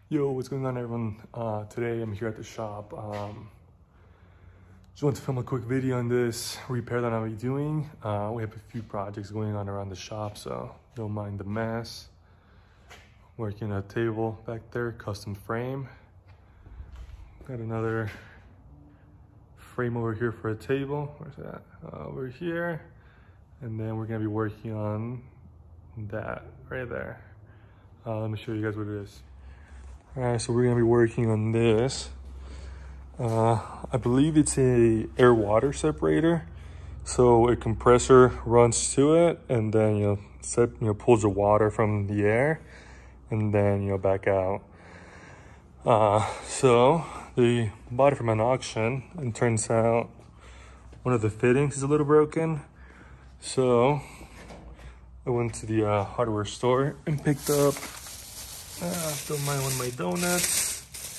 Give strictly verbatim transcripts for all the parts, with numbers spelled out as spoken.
Yo, what's going on, everyone? Uh, today I'm here at the shop. Um, just want to film a quick video on this repair that I'll be doing. Uh, we have a few projects going on around the shop, so don't mind the mess. Working a table back there, custom frame. Got another frame over here for a table. Where's that? Uh, over here. And then we're gonna be working on that right there. Uh, let me show you guys what it is. All right, so we're gonna be working on this. Uh, I believe it's a air water separator. So a compressor runs to it and then, you know, set, you know, pulls the water from the air and then, you know, back out. Uh, so they bought it from an auction and turns out one of the fittings is a little broken. So I went to the uh, hardware store and picked up Uh, don't mind one of my donuts.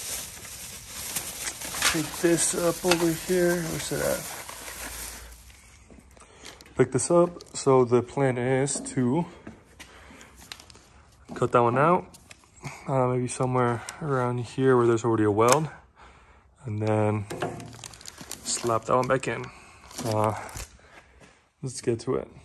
Pick this up over here. Where's it at? Pick this up. So the plan is to cut that one out. Uh, maybe somewhere around here where there's already a weld. And then slap that one back in. Uh, let's get to it.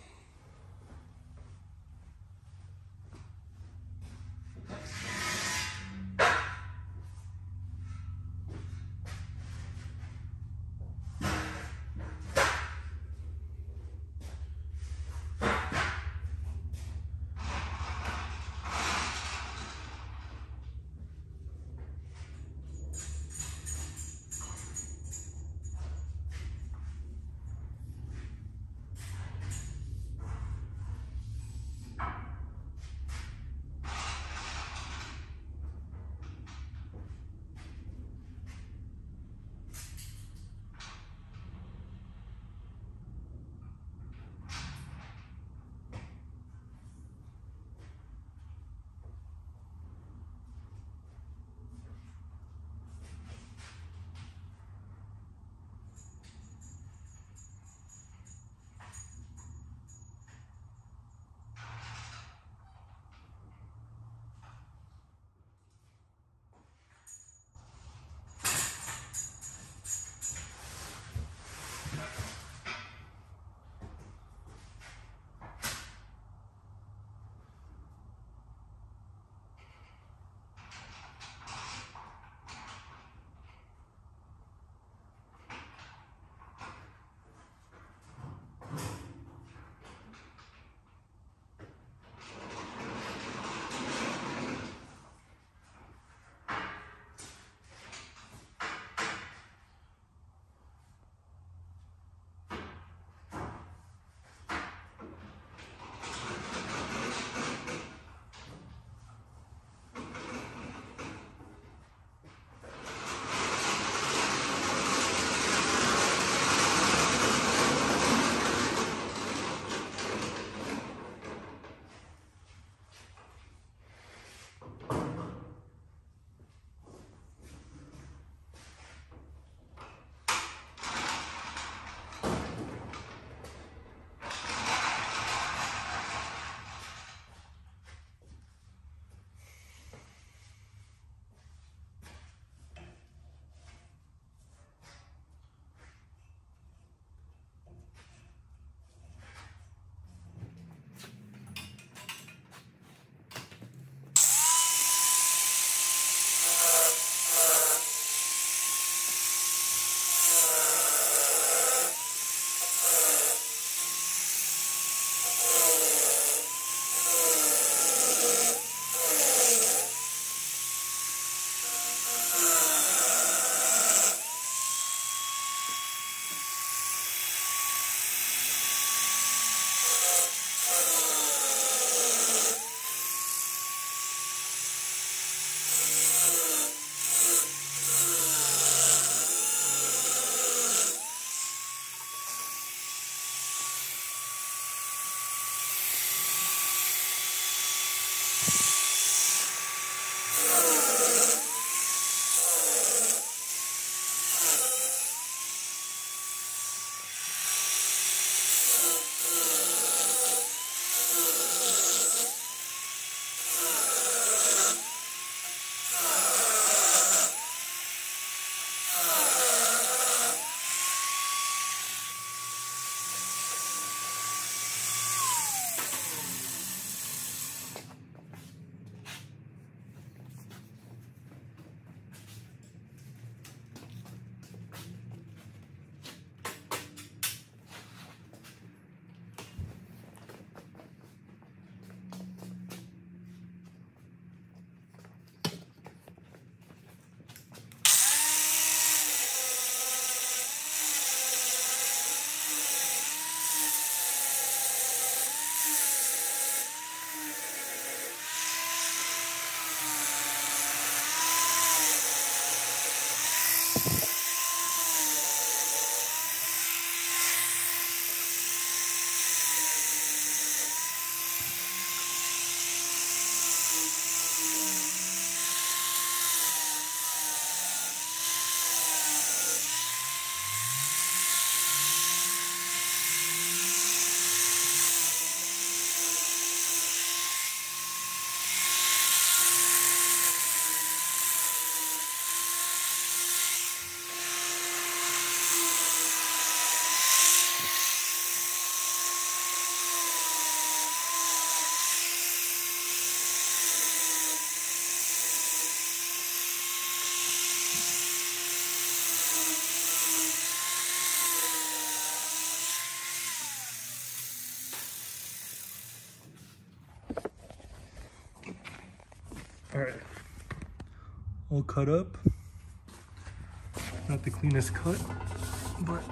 all cut up. Not the cleanest cut, but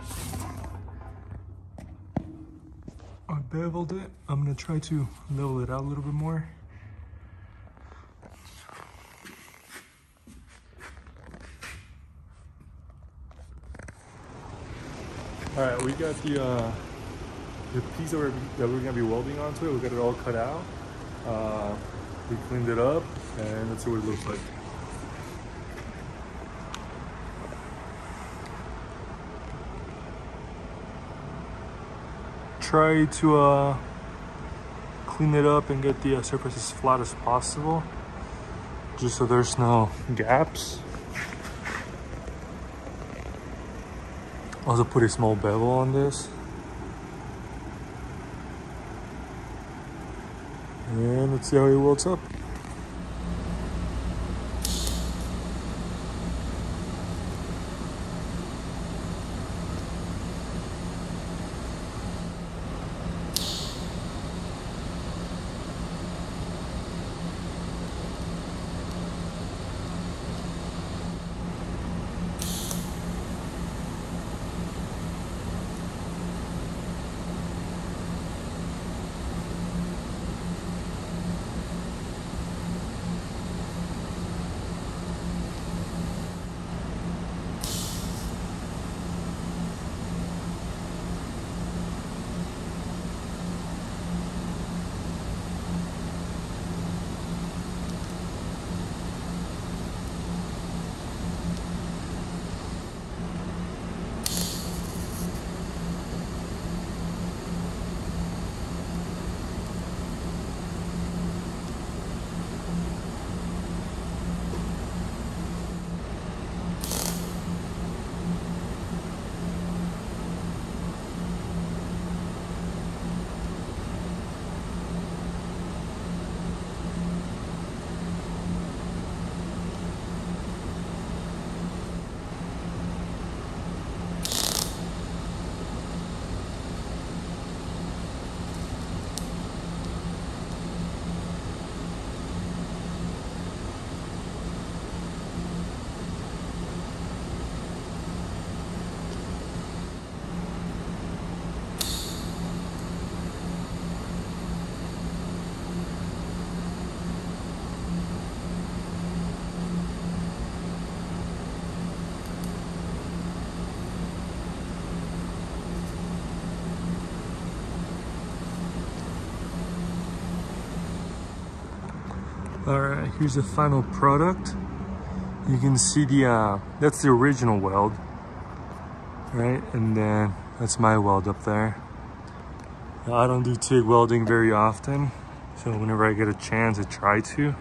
I beveled it. I'm gonna try to level it out a little bit more. All right, we got the uh, the piece that we're, that we're gonna be welding onto it. We got it all cut out. Uh, we cleaned it up, and let's see what it looks like. Try to uh, clean it up and get the uh, surface as flat as possible, just so there's no gaps. Also put a small bevel on this. And let's see how it welds up. All right, here's the final product. You can see the, uh, that's the original weld, right? And then that's my weld up there. I don't do TIG welding very often, so whenever I get a chance, I try to.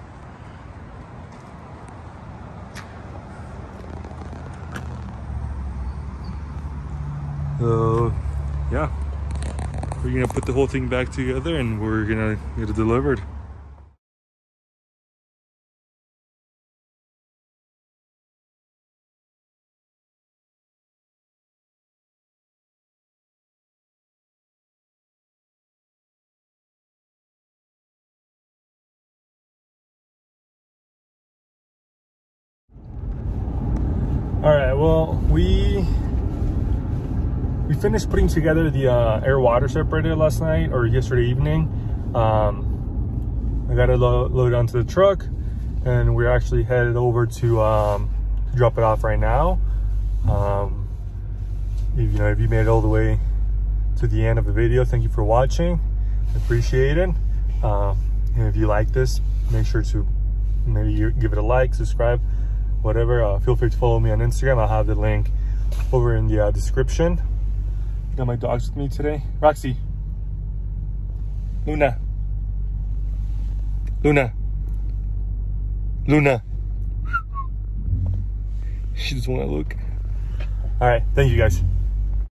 So, yeah, we're gonna put the whole thing back together and we're gonna get it delivered. All right, well, we we finished putting together the uh, air water separator last night or yesterday evening. Um, I got it lo loaded onto the truck, and we're actually headed over to, um, to drop it off right now. Um, if, you know, if you made it all the way to the end of the video, thank you for watching. I appreciate it. Um, and if you like this, make sure to maybe give it a like, subscribe, whatever. Uh, feel free to follow me on Instagram. I'll have the link over in the uh, description. Got my dogs with me today. Roxy, Luna, Luna, Luna. She doesn't want to look. All right, thank you guys.